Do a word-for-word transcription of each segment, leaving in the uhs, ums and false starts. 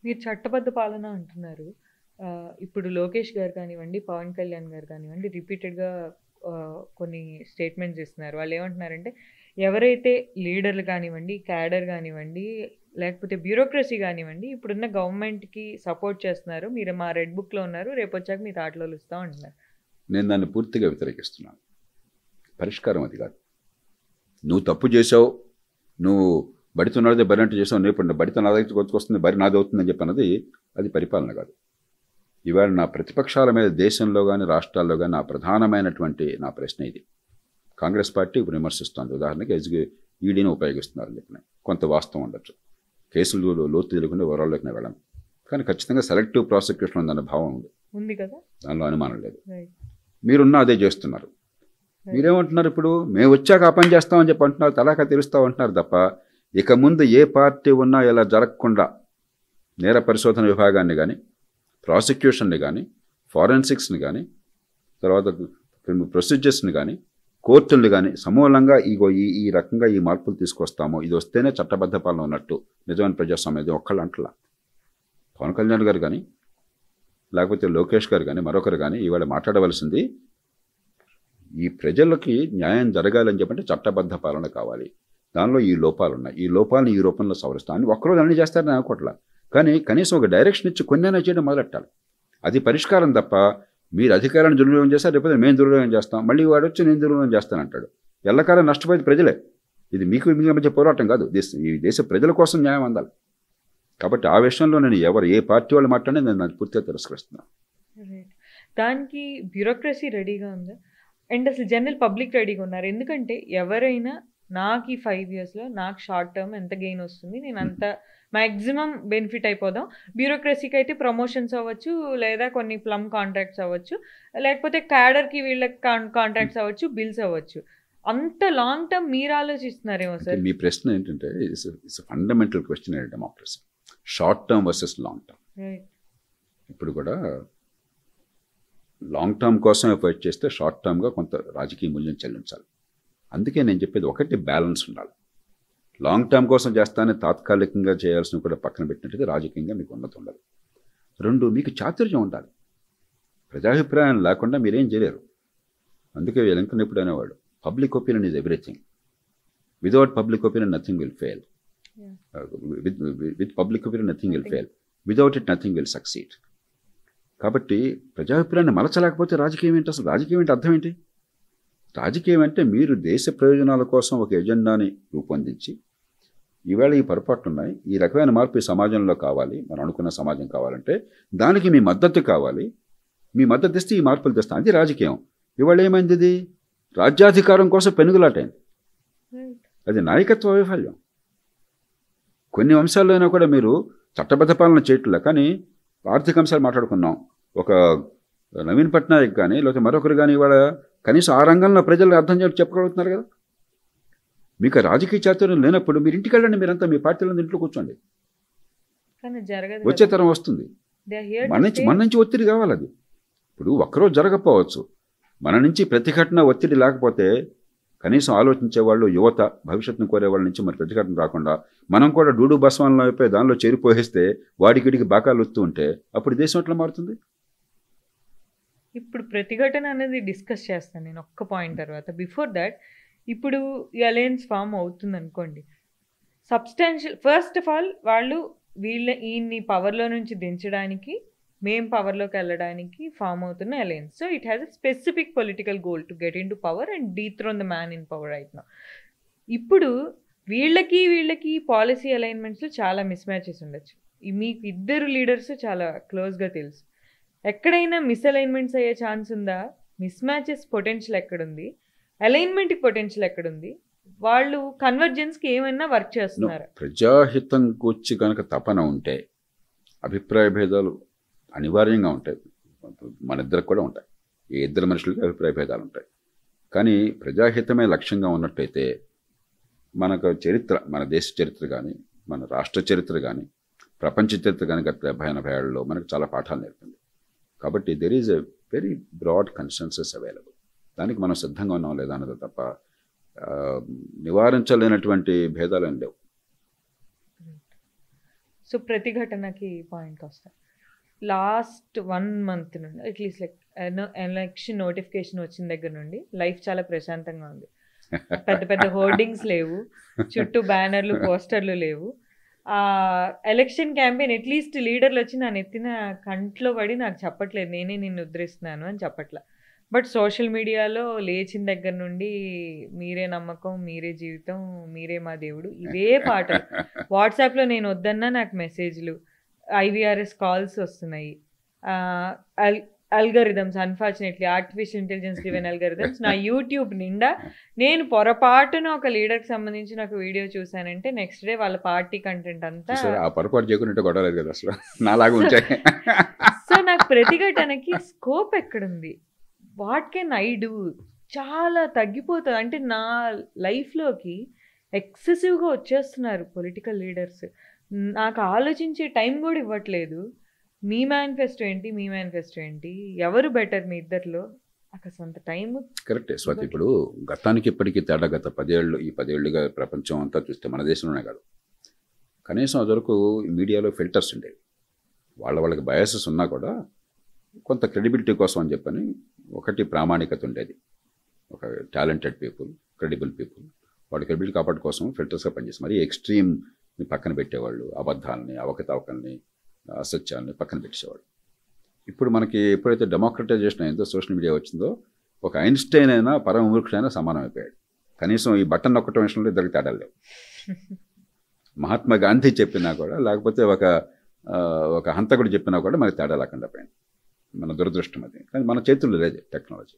మీరు చట్టబద్ధ పాలన అంటున్నారు. ఆహ్, ఇప్పుడు లోకేష్ గారు కానివ్వండి, పవన్ కళ్యాణ్ గారు కానివ్వండి రిపీటెడ్‌గా ఆహ్, కొన్ని స్టేట్మెంట్స్ ఇస్తున్నారు. వాళ్ళేమంటున్నారంటే, ఎవరైతే లీడర్లు కానివ్వండి, క్యాడర్ గానివ్వండి, లేకపోతే బ్యూరోక్రసీ గానివ్వండి, ఇప్పుడున్న గవర్నమెంట్‌కి సపోర్ట్ చేస్తున్నారు. మీరు మా రెడ్ బుక్‌లో ఉన్నారు. రేపొచ్చాక మీ తాటలో ఒలుస్తాం అంటున్నారు. నేను దాన్ని పూర్తిగా వ్యతిరేకిస్తున్నాను. పరిష్కారం అది కాదు. నువ్వు తప్పు చేసావు, నువ్వు బడితో నాదే బరి అంటే చేసావు, రేపు బడితో నా దగ్గర కొట్టుకొస్తుంది, బరి నాది అవుతుందని చెప్పి అన్నది అది పరిపాలన కాదు. ఇవాళ నా ప్రతిపక్షాల మీద దేశంలో కానీ రాష్ట్రాల్లో కానీ నా ప్రధానమైనటువంటి నా ప్రశ్న ఇది. కాంగ్రెస్ పార్టీ ఇప్పుడు విమర్శిస్తోంది. ఉదాహరణకి ఎస్గి ఈడీని ఉపయోగిస్తున్నారని చెప్పిన కొంత వాస్తవం ఉండొచ్చు. కేసులు లోతు తెలియకుండా వివరాల్లోకి నేను వెళ్ళను. కానీ ఖచ్చితంగా సెలెక్టివ్ ప్రాసిక్యూషన్ ఉందన్న భావం ఉంది. ఉంది కదా, దానిలో అనుమానం లేదు. రైట్. మీరున్నా అదే చేస్తున్నారు. మీరేమంటున్నారు ఇప్పుడు? మేము వచ్చాక ఆ పని చేస్తామని చెప్పి అంటున్నారు, తలాకా తెలుస్తాం అంటున్నారు తప్ప ఇక ముందు ఏ పార్టీ ఉన్నా ఇలా జరగకుండా నేర పరిశోధన విభాగాన్ని కానీ, ప్రాసిక్యూషన్ని కానీ, ఫారెన్సిక్స్ని కానీ, తర్వాత ప్రొసీజర్స్ని కానీ, కోర్టుల్ని కానీ సమూలంగా ఇగో ఈ ఈ రకంగా ఈ మార్పులు తీసుకొస్తాము, ఇది వస్తేనే చట్టబద్ధ పాలన ఉన్నట్టు నిజమైన ప్రజాస్వామ్యం ఒక్కళ్ళు అంటలా. పవన్ కళ్యాణ్ గారు కానీ, లేకపోతే లోకేష్ గారు కానీ, మరొకరు కానీ ఇవాళ మాట్లాడవలసింది ఈ ప్రజలకి న్యాయం జరగాలని చెప్పంటే చట్టబద్ధ పాలన కావాలి. దానిలో ఈ లోపాలు ఉన్నాయి, ఈ లోపాలను ఈ రూపంలో సవరిస్తాను. ఒక్కరోజు అన్ని చేస్తారని అనుకోవట్లా, కానీ కనీసం ఒక డైరెక్షన్ ఇచ్చి కొన్నైనా చేయడం మొదలెట్టాలి. అది పరిష్కారం తప్ప మీరు అధికారాన్ని దుర్వినియోగం చేస్తారు, లేకపోతే మేము దుర్వినియోగం చేస్తాం, మళ్ళీ వాడు వచ్చి నేను దుర్వినియోగం చేస్తానంటాడు. ఎల్లకాలం నష్టపోయేది ప్రజలే. ఇది మీకు మీ మధ్య పోరాటం కాదు, దేశ ఈ దేశ ప్రజల కోసం న్యాయం అందాలి. కాబట్టి ఆ విషయంలో నేను ఎవరు ఏ పార్టీ వాళ్ళు మాట్లాడినా నేను అది పూర్తిగా తిరస్కరిస్తున్నాను. దానికి బ్యూరోక్రసీ రెడీగా ఉందా? అండ్ అసలు జనరల్ పబ్లిక్ రెడీగా ఉన్నారు? ఎందుకంటే ఎవరైనా నాకు ఈ ఫైవ్ ఇయర్స్లో నాకు షార్ట్ టర్మ్ ఎంత గెయిన్ వస్తుంది, నేను అంత మ్యాక్సిమం బెనిఫిట్ అయిపోదాం. బ్యూరోక్రసీకి అయితే ప్రమోషన్స్ అవ్వచ్చు, లేదా కొన్ని ప్లమ్ కాంట్రాక్ట్స్ అవ్వచ్చు, లేకపోతే క్యాడర్కి వీళ్ళకి కాంట్రాక్ట్స్ అవ్వచ్చు, బిల్స్ అవ్వచ్చు. అంత లాంగ్ టర్మ్ మీరు ఆలోచిస్తున్నారేమో సార్? మీ ప్రశ్న ఏంటంటే it's fundamental question in democracy, short term versus long term. ఇప్పుడు కూడా లాంగ్ టర్మ్ కోసం ఫైట్ చేస్తే షార్ట్ టర్మ్గా కొంత రాజకీయ మూల్యం చెల్లించాలి. అందుకే నేను చెప్పేది ఒకటి బ్యాలెన్స్ ఉండాలి. లాంగ్ టర్మ్ కోసం చేస్తానే తాత్కాలికంగా చేయాల్సిన కూడా పక్కన పెట్టినట్టుగా రాజకీయంగా మీకు ఉన్నతి ఉండాలి. రెండు, మీకు చాతుర్యం ఉండాలి. ప్రజాభిప్రాయం లేకుండా మీరేం చేయలేరు. అందుకే వెంకన్న ఎప్పుడు అనేవాడు, public opinion is everything, without public opinion nothing will fail, with with public opinion nothing will fail, without it nothing will succeed. కాబట్టి ప్రజాభిప్రాయాన్ని మలచలేకపోతే రాజకీయం ఏంటి? అసలు రాజకీయం ఏంటి? అర్థం ఏంటి? రాజకీయం అంటే మీరు దేశ ప్రయోజనాల కోసం ఒక ఎజెండాని రూపొందించి, ఈవేళ ఈ పొరపాట్లు ఉన్నాయి, ఈ రకమైన మార్పు ఈ సమాజంలో కావాలి, మనం అనుకున్న సమాజం కావాలంటే దానికి మీ మద్దతు కావాలి, మీ మద్దతు ఇస్తే ఈ మార్పులు తెస్తాం, అది రాజకీయం. ఇవాళ ఏమైంది? ఇది రాజ్యాధికారం కోసం పెనుగులాటైంది. అది నాయకత్వ వైఫల్యం. కొన్ని అంశాల్లో అయినా కూడా మీరు చట్టబద్ధ పాలన చేయట్లే. కానీ ఆర్థిక అంశాలు మాట్లాడుకున్నాం, ఒక నవీన్ పట్నాయక్ కానీ లేకపోతే మరొకరు కానీ ఇవాళ కనీసం ఆ రంగంలో ప్రజలు అర్థం చేసి చెప్పగలుగుతున్నారు కదా. మీకు రాజకీయ చాతుర్యం లేనప్పుడు మీరు ఇంటికి వెళ్ళండి, మీరంతా మీ పార్టీలో ఇంట్లో కూర్చోండి, వచ్చే తరం వస్తుంది. మన నుంచి మన నుంచి ఒత్తిడి కావాలి. అది ఇప్పుడు ఒక్కరోజు జరగకపోవచ్చు, మన నుంచి ప్రతిఘటన ఒత్తిడి లేకపోతే కనీసం ఆలోచించేవాళ్ళు, యువత, భవిష్యత్తును కోరేవాళ్ళ నుంచి మరి ప్రతిఘటన రాకుండా మనం కూడా డూడు బస్వాన్లో అయిపోయి దానిలో చేరిపోయిస్తే వాడికిడికి బాకాలు వస్తూ ఉంటే అప్పుడు దేశం ఎట్లా మారుతుంది? ఇప్పుడు ప్రతిఘటన అనేది డిస్కస్ చేస్తాను నేను ఒక్క పాయింట్ తర్వాత. బిఫోర్ దాట్, ఇప్పుడు ఈ అలయన్స్ ఫామ్ అవుతుంది అనుకోండి, సబ్స్టాన్షియల్ ఫస్ట్ ఆఫ్ ఆల్ వాళ్ళు వీళ్ళ ఈయన్ని పవర్లో నుంచి దించడానికి, మేం పవర్లోకి వెళ్ళడానికి ఫామ్ అవుతున్న alliance. So it has a specific political goal to get into power and dethrone the man in power right now. ఇప్పుడు వీళ్ళకి వీళ్ళకి పాలసీ అలైన్మెంట్స్లో చాలా మిస్ మ్యాచెస్ ఉండొచ్చు. మీకు ఇద్దరు లీడర్స్ చాలా క్లోజ్గా తెలుసు. ఎక్కడైనా మిస్ అలైన్మెంట్స్ అయ్యే ఛాన్స్ ఉందా? మిస్ మ్యాచెస్ పొటెన్షియల్ ఎక్కడుంది? అలైన్మెంట్కి పొటెన్షియల్ ఎక్కడుంది? వాళ్ళు కన్వర్జెన్స్కి ఏమైనా వర్క్ చేస్తున్నారు? ప్రజాహితం కూర్చి కనుక తపన ఉంటే అభిప్రాయ భేదాలు అనివార్యంగా ఉంటాయి. మన ఇద్దరికి కూడా ఉంటాయి, ఏ ఇద్దరు మనుషులకి అభిప్రాయ భేదాలు ఉంటాయి. కానీ ప్రజాహితమే లక్ష్యంగా ఉన్నట్టయితే మనకు చరిత్ర, మన దేశ చరిత్ర కానీ, మన రాష్ట్ర చరిత్ర కానీ, ప్రపంచ చరిత్ర కానీ గత డెబ్బై ఎనభై ఏళ్ళలో మనకు చాలా పాఠాలు నేర్పింది. కాబట్టి there is a very broad consensus available. దానికి మనం సిద్ధంగా ఉన్నాం లేదా అన్నది తప్ప నివారించలేనటువంటి భేదాలు ఏం లేవు. సో ప్రతిఘటనకి పాయింట్కి వస్తాను. లాస్ట్ వన్ మంత్ నుండి అట్లీస్ట్ లైక్ ఎలక్షన్ నోటిఫికేషన్ వచ్చిన దగ్గర నుండి లైఫ్ చాలా ప్రశాంతంగా ఉంది. పెద్ద పెద్ద హోర్డింగ్స్ లేవు, చుట్టూ బ్యానర్లు పోస్టర్లు లేవు. ఆ ఎలక్షన్ క్యాంపెయిన్ అట్లీస్ట్ లీడర్లు వచ్చి నా నెత్తిన కంట్లో పడి నాకు చెప్పట్లేదు నేనే నిన్ను ఉద్ధరిస్తున్నాను అని చెప్పట్లా. బట్ సోషల్ మీడియాలో లేచిన దగ్గర నుండి మీరే నమ్మకం, మీరే జీవితం, మీరే మా దేవుడు, ఇవే పాటలు. వాట్సాప్లో నేను వద్దన్నా నాకు మెసేజ్లు, ఐవీఆర్ఎస్ కాల్స్ వస్తున్నాయి. Al algorithms unfortunately artificial intelligence driven algorithms నా యూట్యూబ్ నిండా. నేను పొరపాటున ఒక లీడర్కి సంబంధించిన ఒక వీడియో చూసానంటే నెక్స్ట్ డే వాళ్ళ పార్టీ కంటెంట్ అంతా. పొరపాటు చేయకుండా గొడవలేదు కదా అసలు నాలాగా ఉంచాయి. సో నాకు ప్రతిఘటనకి స్కోప్ ఎక్కడుంది? What can I do? చాలా తగ్గిపోతుంది. అంటే నా లైఫ్లోకి ఎక్సెసివ్గా వచ్చేస్తున్నారు పొలిటికల్ లీడర్స్. నాకు ఆలోచించే టైం కూడా ఇవ్వట్లేదు. మీ మేనిఫెస్టో ఏంటి, మీ మేనిఫెస్టో ఏంటి, ఎవరు బెటర్ మీ ఇద్దరిలో? నాకు అంత టైం. కరెక్టే స్వాతి. ఇప్పుడు గతానికి ఇప్పటికీ తేడా, గత పదేళ్ళు ఈ పదేళ్లుగా ప్రపంచం అంతా చూస్తే మన దేశంలోనే కాదు, కనీసం అదివరకు మీడియాలో ఫిల్టర్స్ ఉండేవి. వాళ్ళ వాళ్ళకి బయాసెస్ ఉన్నా కూడా కొంత క్రెడిబిలిటీ కోసం అని చెప్పని ఒకటి ప్రామాణికత ఉండేది. ఒక టాలెంటెడ్ పీపుల్, క్రెడిబుల్ పీపుల్, వాడి క్రెడిబిలిటీ కాపాడు కోసం ఫిల్టర్స్గా పనిచేస్తారు. మరి ఎక్స్ట్రీమ్ని పక్కన పెట్టేవాళ్ళు, అబద్ధాలని, అవకతవకల్ని, అసత్యాలని పక్కన పెట్టేసేవాళ్ళు. ఇప్పుడు మనకి ఎప్పుడైతే డెమోక్రటైజేషన్ అయిందో, సోషల్ మీడియా వచ్చిందో, ఒక ఐన్స్టైన్ అయినా పరమ మూర్ఖుడైనా సమానం అయిపోయాడు. కనీసం ఈ బటన్ నొక్కటం విషయంలో ఇద్దరికి తేడాలు లేవు. మహాత్మా గాంధీ చెప్పినా కూడా, లేకపోతే ఒక ఒక హంతకుడు చెప్పినా కూడా మనకి తేడా లేకుండా పోయింది. మన దురదృష్టం అది. కానీ మన చేతుల్లో లేదు టెక్నాలజీ.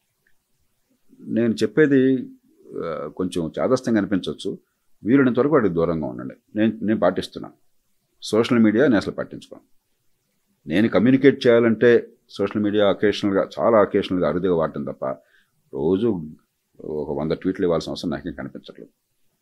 నేను చెప్పేది కొంచెం చాదస్తంగా అనిపించవచ్చు. వీలున్నంత వరకు వాడికి దూరంగా ఉండండి. నేను నేను పాటిస్తున్నాను. సోషల్ మీడియా నేను అసలు పట్టించుకోను. నేను కమ్యూనికేట్ చేయాలంటే సోషల్ మీడియా అకేషనల్గా, చాలా అకేషనల్గా అరుదుగా వాడటం తప్ప రోజు ఒక వంద ట్వీట్లు ఇవ్వాల్సిన అవసరం నాకేం కనిపించట్లేదు.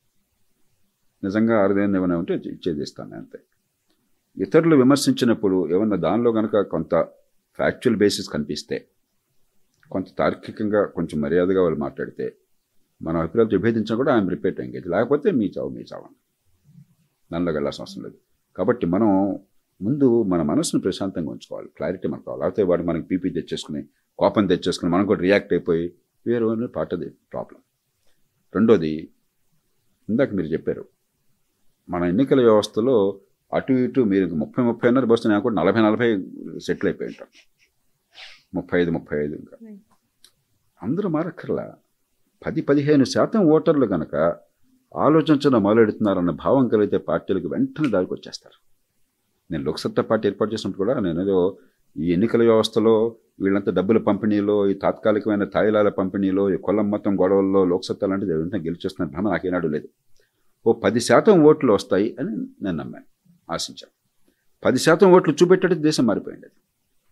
నిజంగా అరుదైన ఏమైనా ఉంటే ఇచ్చేది ఇస్తాను అంతే. ఇతరులు విమర్శించినప్పుడు ఏమన్నా దానిలో కనుక కొంత ఫ్యాక్చువల్ బేసిస్ కనిపిస్తే, కొంత తార్కికంగా కొంచెం మర్యాదగా వాళ్ళు మాట్లాడితే, మన అభిప్రాయాలు విభేదించినా కూడా ఆయన రిపీట్ ఎంగేజ్, లేకపోతే మీ చావు మీ చావు దానిలోకి వెళ్ళాల్సిన అవసరం లేదు. కాబట్టి మనం ముందు మన మనసును ప్రశాంతంగా ఉంచుకోవాలి, క్లారిటీ మనకు కావాలి. లేకపోతే వాడు మనకి పీపీ తెచ్చేసుకుని, కోపం తెచ్చేసుకుని మనం కూడా రియాక్ట్ అయిపోయి వేరు పార్ట్ అది ప్రాబ్లం. రెండోది, ఇందాక మీరు చెప్పారు మన ఎన్నికల వ్యవస్థలో అటు ఇటు మీరు ముప్పై ముప్పై అన్నారు బస్తే నేను కూడా నలభై నలభై సెటిల్ అయిపోయి ఉంటాను. ముప్పై ఐదు ముప్పై ఐదు ఇంకా అందరూ మారక్కర్లా. పది పదిహేను శాతం ఓటర్లు కనుక ఆలోచించడం మొదలెడుతున్నారన్న భావం కలిగితే పార్టీలకు వెంటనే దారికి వచ్చేస్తారు. నేను లోక్సత్తా పార్టీ ఏర్పాటు చేసినప్పుడు కూడా నేను ఏదో ఈ ఎన్నికల వ్యవస్థలో వీళ్ళంతా డబ్బుల పంపిణీలో, ఈ తాత్కాలికమైన తాయిలాల పంపిణీలో, ఈ కొల్లం మొత్తం గొడవల్లో లోక్సత్తా లాంటిది వెంటనే గెలిచేస్తున్న భ్రమ నాకేనాడు లేదు. ఓ పది శాతం ఓట్లు వస్తాయి అని నేను నమ్మాను, ఆశించాను. పది శాతం ఓట్లు చూపెట్టేది దేశం మారిపోయింది. అది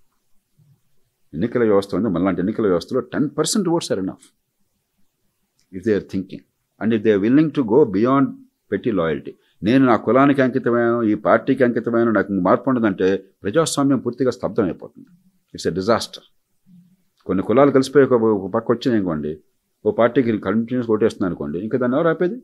ఎన్నికల వ్యవస్థ ఉంది. మళ్ళాంటి ఎన్నికల వ్యవస్థలో ten percent votes are enough if they are thinking and if they are willing to go beyond petty loyalty. నేను నా కులానికి అంకితమైన, ఈ పార్టీకి అంకితమైన, నాకు మార్పు ఉండదంటే ప్రజాస్వామ్యం పూర్తిగా స్తబ్దం అయిపోతుంది. It's a disaster. కొన్ని కులాలు కలిసిపోయి ఒక పక్క వచ్చినాయి అనుకోండి, ఓ పార్టీకి కంటిన్యూస్ ఓటేస్తుంది అనుకోండి, ఇంకా దాన్ని ఎవరు ఆపేది?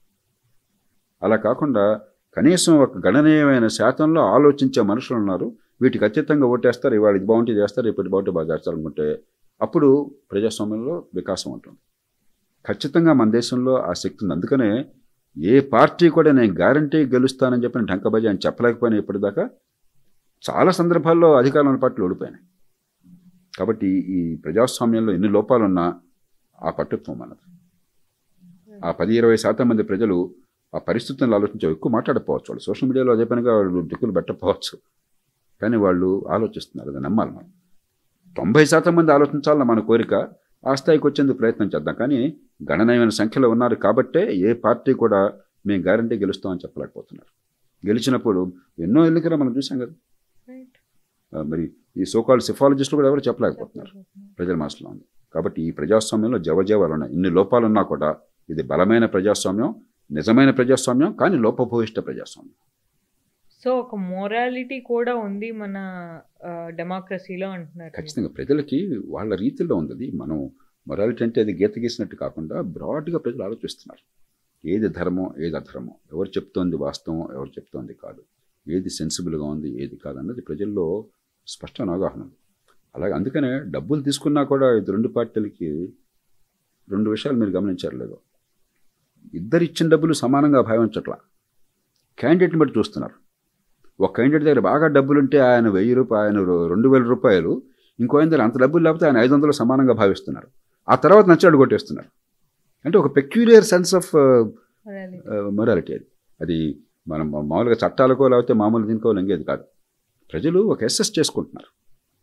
అలా కాకుండా కనీసం ఒక గణనీయమైన శాతంలో ఆలోచించే మనుషులు ఉన్నారు, వీటికి ఖచ్చితంగా ఓటేస్తారు, ఇవాళ ఇది బాగుంటే చేస్తారు, రేపటి బాగుంటే బాగా చేస్తారు అనుకుంటే అప్పుడు ప్రజాస్వామ్యంలో వికాసం ఉంటుంది. ఖచ్చితంగా మన దేశంలో ఆ శక్తి ఉంది. అందుకనే ఏ పార్టీ కూడా నేను గ్యారంటీ గెలుస్తానని చెప్పిన ఢంకబాజీ అని చెప్పలేకపోయినా ఇప్పటిదాకా చాలా సందర్భాల్లో అధికారంలో పార్టీలు ఓడిపోయినాయి. కాబట్టి ఈ ప్రజాస్వామ్యంలో ఎన్ని లోపాలున్నా ఆ పట్టుత్వం మనది. ఆ పది ఇరవై శాతం మంది ప్రజలు ఆ పరిస్థితులను ఆలోచించే ఎక్కువ మాట్లాడకపోవచ్చు, వాళ్ళు సోషల్ మీడియాలో అదే పనిగా వాళ్ళు దిక్కులు పెట్టకపోవచ్చు, కానీ వాళ్ళు ఆలోచిస్తున్నారు, అది నమ్మాలి మనం. తొంభై శాతం మంది ఆలోచించాలన్న మన కోరిక. ఆ స్థాయికి వచ్చేందుకు ప్రయత్నం చేద్దాం. కానీ గణనీయమైన సంఖ్యలో ఉన్నారు కాబట్టే ఏ పార్టీ కూడా మేము గ్యారంటీ గెలుస్తామని చెప్పలేకపోతున్నారు. గెలిచినప్పుడు ఎన్నో ఎన్నికలు మనం చూసాం కదా. మరి ఈ సోకాల్డ్ సిఫాలజిస్టులు కూడా ఎవరు చెప్పలేకపోతున్నారు, ప్రజల మనసులో ఉంది. కాబట్టి ఈ ప్రజాస్వామ్యంలో జవజీవాలు ఉన్నాయి. ఇన్ని లోపాలున్నా కూడా ఇది బలమైన ప్రజాస్వామ్యం, నిజమైన ప్రజాస్వామ్యం, కానీ లోపభూయిష్ట ప్రజాస్వామ్యం. సో ఒక మోరాలిటీ కూడా ఉంది మన డెమోక్రసీలో అంటున్నారు. ఖచ్చితంగా ప్రజలకి వాళ్ళ రీతిలో ఉంది. మనం మొరాలిటీ అంటే అది గీత గీసినట్టు కాకుండా బ్రాడ్గా ప్రజలు ఆలోచిస్తున్నారు. ఏది ధర్మం, ఏది అధర్మం, ఎవరు చెప్తోంది వాస్తవం, ఎవరు చెప్తోంది కాదు. ఏది సెన్సిబుల్గా ఉంది ఏది కాదన్నది ప్రజల్లో స్పష్టమైన అవగాహన ఉంది. అలాగే అందుకనే డబ్బులు తీసుకున్నా కూడా ఇది రెండు పార్టీలకి రెండు విషయాలు మీరు గమనించారు లేదో, ఇద్దరు ఇచ్చిన డబ్బులు సమానంగా భావించట్లా, క్యాండిడేట్ని బట్టి చూస్తున్నారు. ఒక క్యాండిడేట్ దగ్గర బాగా డబ్బులుంటే ఆయన వెయ్యి రూపాయలు ఆయన రెండు వేల రూపాయలు, ఇంకో ఆయన దగ్గర అంత డబ్బులు లేకపోతే ఆయన ఐదు వందలు సమానంగా భావిస్తున్నారు. ఆ తర్వాత నచ్చాడు కొట్టేస్తున్నారు. అంటే ఒక పెక్యులియర్ సెన్స్ ఆఫ్ మొరాలిటీ అది. అది మనం మామూలుగా చట్టాలకో లేకపోతే మామూలు దీనికో లంగేది కాదు. ప్రజలు ఒక ఎస్ఎస్ చేసుకుంటున్నారు.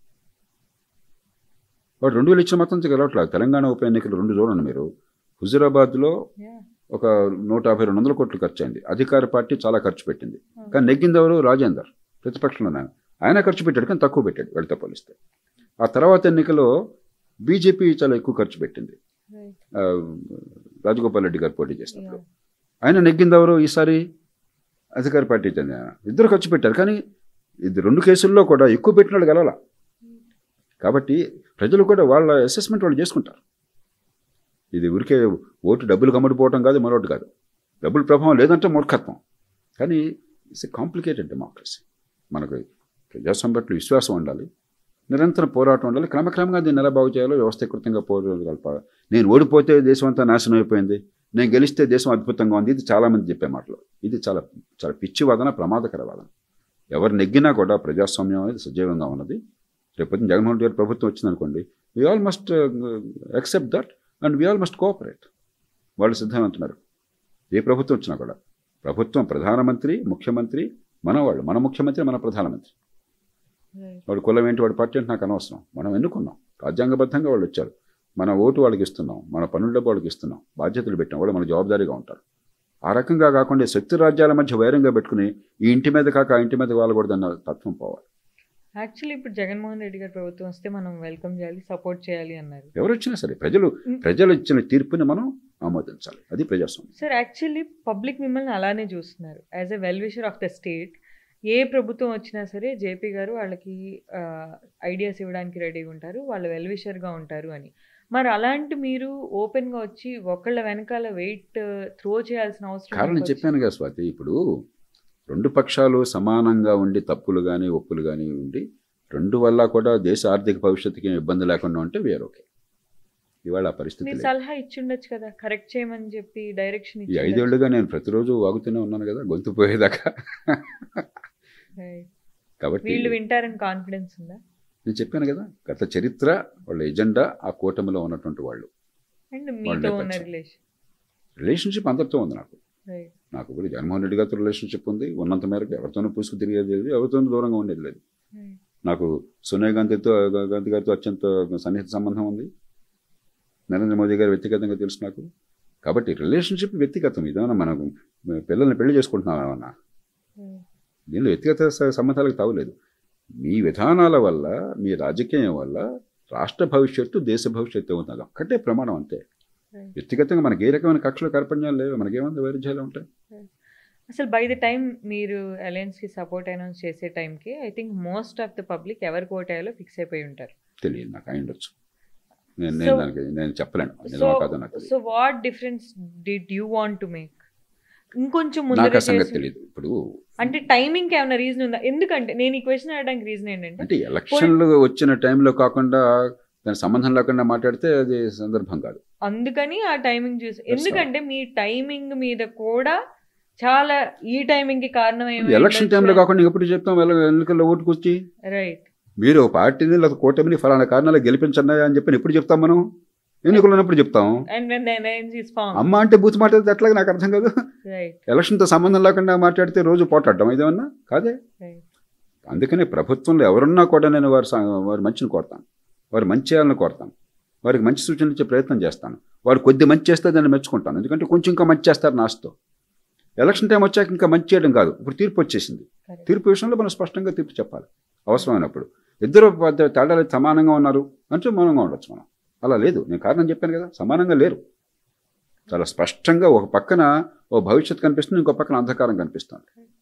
వాడు రెండు వేలు ఇచ్చిన మొత్తం గెలవట్లేదు. తెలంగాణ ఉప ఎన్నికలు రెండు చూడండి మీరు. హుజూరాబాద్లో ఒక నూట యాభై రెండు వందల కోట్లు ఖర్చు అయింది. అధికార పార్టీ చాలా ఖర్చు పెట్టింది. కానీ నెగ్గింది ఎవరు? రాజేందర్, ప్రతిపక్షంలో ఆయన ఖర్చు పెట్టాడు కానీ తక్కువ పెట్టాడు వీళ్ళతో పోలిస్తే. ఆ తర్వాత ఎన్నికలో బీజేపీ చాలా ఎక్కువ ఖర్చు పెట్టింది. రాజగోపాల్ రెడ్డి గారు పోటీ చేసినప్పుడు ఆయన నెగ్గింది ఎవరు? ఈసారి అధికార పార్టీ చెందిన ఇద్దరు ఖర్చు పెట్టారు. కానీ ఇది రెండు కేసుల్లో కూడా ఎక్కువ పెట్టినాడు గెలవాల. కాబట్టి ప్రజలు కూడా వాళ్ళ అసెస్మెంట్ వాళ్ళు చేసుకుంటారు. ఇది ఊరికే ఓటు డబ్బులు కమ్ముడిపోవటం కాదు, మరొకటి కాదు. డబ్బుల ప్రభావం లేదంటే మూర్ఖత్వం. కానీ ఇట్స్ ఎ కాంప్లికేటెడ్ డెమోక్రసీ. మనకు ప్రజాస్వామ్యం పట్ల విశ్వాసం ఉండాలి, నిరంతరం పోరాటం ఉండాలి. క్రమక్రమంగా దీన్ని ఎలా బాగు చేయాలో వ్యవస్థీకృతంగా పోరాడాలి. నేను ఓడిపోతే దేశం అంతా నాశనం అయిపోయింది, నేను గెలిస్తే దేశం అద్భుతంగా ఉంది, ఇది చాలామంది చెప్పే మాటలు. ఇది చాలా చాలా పిచ్చి వాదన, ప్రమాదకర వాదన. ఎవరు నెగ్గినా కూడా ప్రజాస్వామ్యం అనేది సజీవంగా ఉన్నది. రేపొద్దు జగన్మోహన్ రెడ్డి గారి ప్రభుత్వం వచ్చిందనుకోండి, we all must accept that and we all must cooperate. వాళ్ళు సిద్ధంగా అంటున్నారు. ఏ ప్రభుత్వం వచ్చినా కూడా ప్రభుత్వం, ప్రధానమంత్రి, ముఖ్యమంత్రి మన వాళ్ళు, మన ముఖ్యమంత్రి, మన ప్రధానమంత్రి. వాడు కులం ఏంటి, వాడి పార్టీ అంటే నాకు అనవసరం. మనం ఎన్నుకున్నాం, రాజ్యాంగబద్ధంగా వాళ్ళు వచ్చారు. మన ఓటు వాళ్ళకి ఇస్తున్నాం, మన పన్నుల డబ్బు వాళ్ళకి ఇస్తున్నాం, బాధ్యతలు పెట్టాం, వాళ్ళు మన జవాబుదారీగా ఉంటారు. ఆ రకంగా కాకుండా శక్తి రాజ్యాల మధ్య వైరంగా పెట్టుకుని ఈ ఇంటి మీద కాక ఆ ఇంటి మీద వాళ్ళకూడదన్న తత్వం పోవాలి. యాక్చువల్లీ ఇప్పుడు జగన్మోహన్ రెడ్డి గారి ప్రభుత్వం వస్తే మనం వెల్కమ్ చేయాలి, సపోర్ట్ చేయాలి అన్నారు. ఎవరు వచ్చినా సరే ప్రజలు ప్రజలు ఇచ్చిన తీర్పుని మనం ఆమోదించాలి. అది ప్రజాస్వామ్యం. సార్ యాక్చువల్లీ పబ్లిక్ మిమ్మల్ని అలానే చూస్తున్నారు. As a well wisher of the state, ఏ ప్రభుత్వం వచ్చినా సరే జేపీ గారు వాళ్ళకి ఐడియాస్ ఇవ్వడానికి రెడీగా ఉంటారు, వాళ్ళు వెల్ విషర్గా ఉంటారు అని. మరి అలాంటి మీరు ఓపెన్గా వచ్చి ఒకళ్ళ వెనకాల వెయిట్ త్రో చేయాల్సిన అవసరం? కారణం చెప్పాను కదా స్వాతి, ఇప్పుడు రెండు పక్షాలు సమానంగా ఉండి తప్పులు కానీ ఒప్పులు కానీ ఉండి రెండు వల్ల కూడా దేశ ఆర్థిక భవిష్యత్తుకి ఇబ్బంది లేకుండా ఉంటే వేరే ఓకే. ఇవాళ పరిస్థితి సలహా ఇచ్చిండొచ్చు కదా, కరెక్ట్ చేయమని చెప్పి డైరెక్షన్. ఈ ఐదేళ్లుగా నేను ప్రతిరోజు వాగుతూనే ఉన్నాను కదా, గొంతు పోయేదాకా. కాబట్టి వీళ్ళు వింటారని కాన్ఫిడెన్స్ ఉందా? నేను చెప్పాను కదా, గత చరిత్ర, వాళ్ళ ఎజెండా, ఆ కూటమిలో ఉన్నటువంటి వాళ్ళు. అండ్ మీతో ఉన్న రిలేషన్ రిలేషన్షిప్ అందరితో ఉంది. నాకు నాకు కూడా జగన్మోహన్ రెడ్డి గారితో రిలేషన్షిప్ ఉంది. ఉన్నంత మేరకు ఎవరితోనూ పూసుకు తిరిగేది లేదు, ఎవరితోనూ దూరంగా ఉండేది లేదు. నాకు సోనియా గాంధీతో గాంధీ గారితో అత్యంత సన్నిహిత సంబంధం ఉంది. నరేంద్ర మోదీ గారు వ్యక్తిగతంగా తెలుసు నాకు. కాబట్టి రిలేషన్షిప్ వ్యక్తిగతం. ఇదేమన్నా మనం పిల్లల్ని పెళ్లి చేసుకుంటున్నాం ఏమన్నా, దీనిలో వ్యక్తిగత సంబంధాలకు తావులేదు. మీ విధానాల వల్ల, మీ రాజకీయం వల్ల రాష్ట్ర భవిష్యత్తు, దేశ భవిష్యత్తు ఉన్నది ఒక్కటే ప్రమాణం అంతే. వ్యక్తిగతంగా మనకి ఏ రకమైన కక్షలు కార్పణ్యాలు లేవు, మనకేమైనా వైరుధ్యాలు ఉంటాయి. అసలు బై ద టైం మీరు అలయన్స్కి సపోర్ట్ అనౌన్స్ చేసే టైంకి I think most of the public ఎవరికి ఓటేయాలో ఫిక్స్ అయిపోయి ఉంటారు. తెలియదు నాకు, అయి ఉండొచ్చు. నేను నేను దానికి నేను చెప్పలేను, నిజమా కాదో నాకు. So what difference did you want to make? ఇంకొంచెం ముందు సంగతి తెలియదు. ఇప్పుడు అంటే టైమింగ్ ఏమైనా రీజన్ ఉందా? ఎందుకంటే నేను ఈ క్వశ్చన్ అడగడానికి రీజన్ ఏంటంటే, అంటే ఎలక్షన్లు వచ్చిన టైంలో కాకుండా దాని సంబంధం లేకుండా మాట్లాడితే అది సందర్భం కాదు. అందుకని ఆ టైమింగ్ చూసి, ఎందుకంటే మీ టైమింగ్ మీద కూడా చాలా ఈ టైమింగ్ కి కారణం ఏమి? ఎలక్షన్ టైంలో కాకుండా ఎప్పుడు చెప్తాం ఎన్నికల్లో ఓటుకు వచ్చి, రైట్, మీరు పార్టీని లేదా కూటమిని ఫలానా కారణాలు గెలిపించండి అని చెప్పి ఎప్పుడు చెప్తాం మనం? ఎన్నికలు ఉన్నప్పుడు చెప్తాం. అమ్మ అంటే బూత్ మాట్లాడితే ఎట్లాగా నాకు అర్థం కాదు. ఎలక్షన్తో సంబంధం లేకుండా మాట్లాడితే రోజు పోటాడడం ఇదేమన్నా కాదే. అందుకనే ప్రభుత్వంలో ఎవరున్నా కూడా నేను వారి వారి మంచిని కోరుతాను, వారు మంచి చేయాలని కోరుతాను, వారికి మంచి సూచనలు ఇచ్చే ప్రయత్నం చేస్తాను. వారు కొద్ది మంచి చేస్తే దాన్ని మెచ్చుకుంటాను, ఎందుకంటే కొంచెం ఇంకా మంచి చేస్తారు నాస్తో. ఎలక్షన్ టైం వచ్చాక ఇంకా మంచి చేయడం కాదు, ఇప్పుడు తీర్పు వచ్చేసింది. తీర్పు విషయంలో మనం స్పష్టంగా తీర్పు చెప్పాలి అవసరమైనప్పుడు. ఇద్దరు తేడాలు సమానంగా ఉన్నారు అంటే మౌనంగా ఉండొచ్చు మనం. అలా లేదు, నేను కారణం చెప్పాను కదా, సమానంగా లేరు. చాలా స్పష్టంగా ఒక పక్కన ఓ భవిష్యత్తు కనిపిస్తుంది, ఇంకో పక్కన అంధకారం కనిపిస్తుంది.